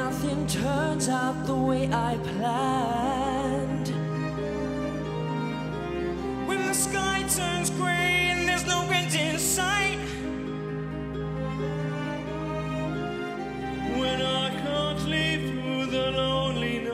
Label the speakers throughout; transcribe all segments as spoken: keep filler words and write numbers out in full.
Speaker 1: nothing turns out the way I planned. When the sky turns gray and there's no end in sight. When I can't sleep through the lonely night.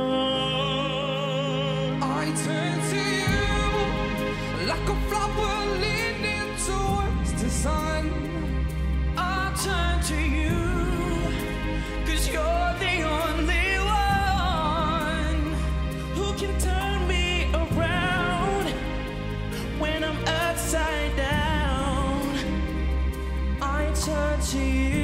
Speaker 1: I turn to you like a flower leaning towards the sun. I turn to you, 'cause you're the only one who can turn me around when I'm upside down. I turn to you.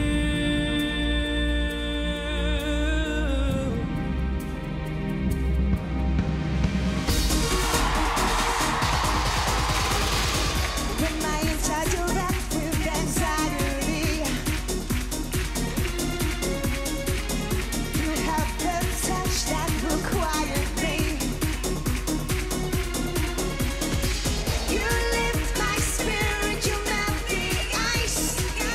Speaker 2: When my insides are wrapped with anxiety, you have the touch that will quiet me. You lift my spirit, you melt the ice.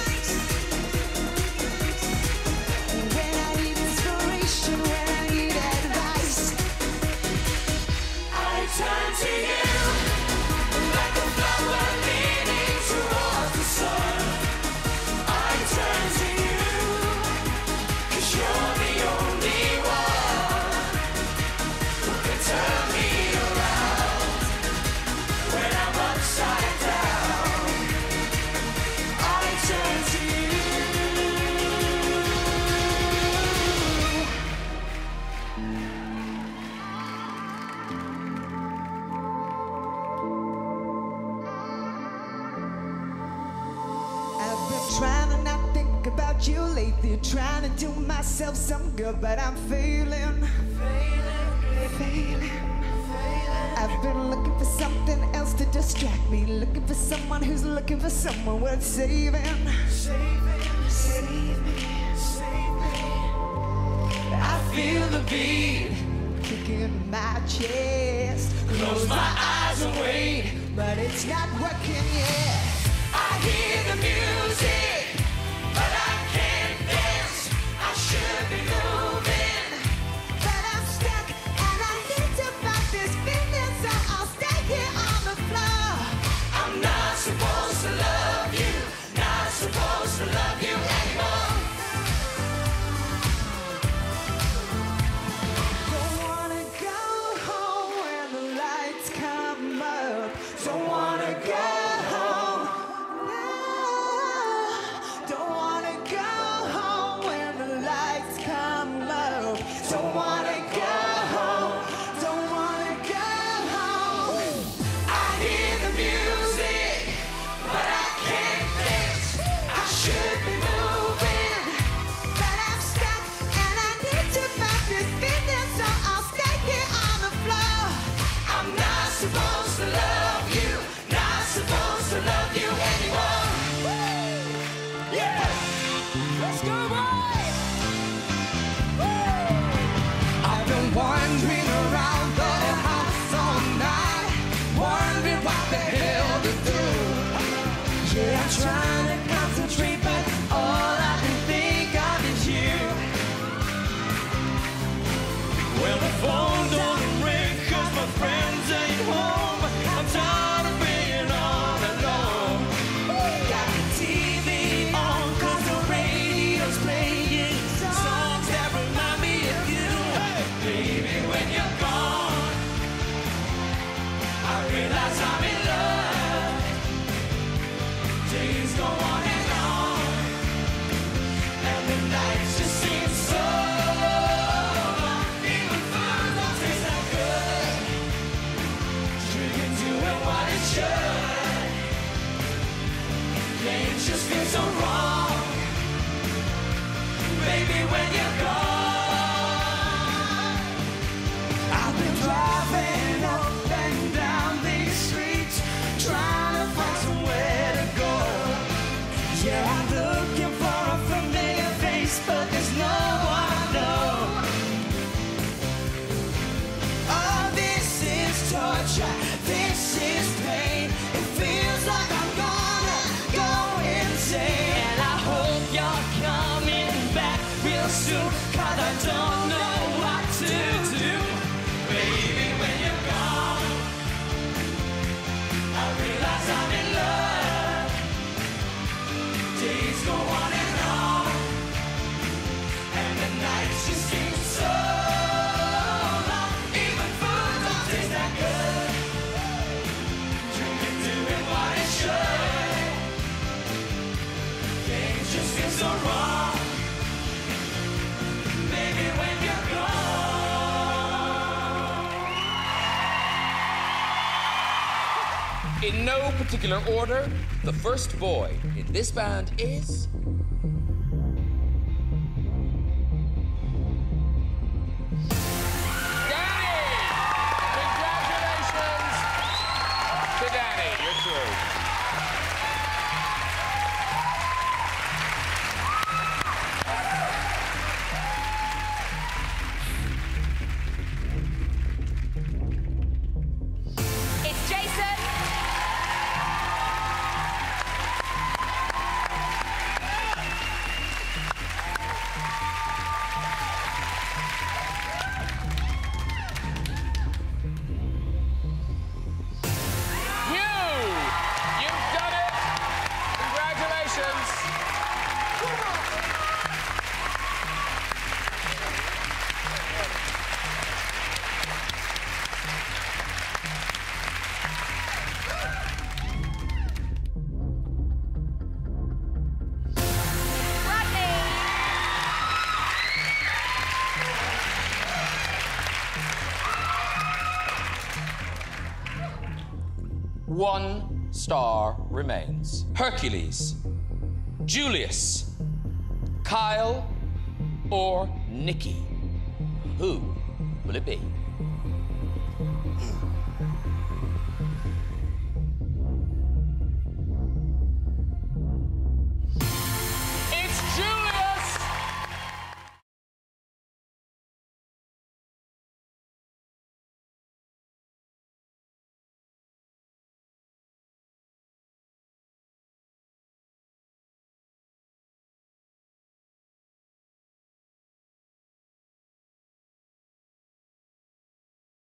Speaker 2: When I need inspiration, when I need advice,
Speaker 1: I turn to you like a flower leaning towards the sun. I turn to you, 'cause you're the only one who can turn me around when I'm upside down. I turn to you.
Speaker 2: I've been trying to not think about you lately, trying to do myself some good, but I'm failing, failing, failing. I've been looking for something else to distract me, looking for someone who's looking for someone worth saving. Save me, save me, save me. I feel the beat kicking in my chest. Close my eyes and wait, but it's not working yet. I hear the music, but I can't dance. I should be moving, but I'm stuck, and I need to fight this feeling, so I'll stay here on the floor.
Speaker 1: I'm not supposed to love you, not supposed to love you anymore.
Speaker 2: Don't wanna go home when the lights come up. Don't wanna go home. No.
Speaker 1: soon, 'cause I don't know what to do. Baby, when you're gone, I realize I'm in love. Days go on and on, and the nights just seem so long. Even food don't taste that good. Drinking, doing what it should. Things just seem so wrong. Baby, when you're gone.
Speaker 3: In no particular order, the first boy in this band is... Danny! Congratulations to Danny. You're through.
Speaker 4: It's Jason.
Speaker 3: You! You've done it! Congratulations! One star remains. Hercules, Julius, Kyle, or Nicky? Who will it be?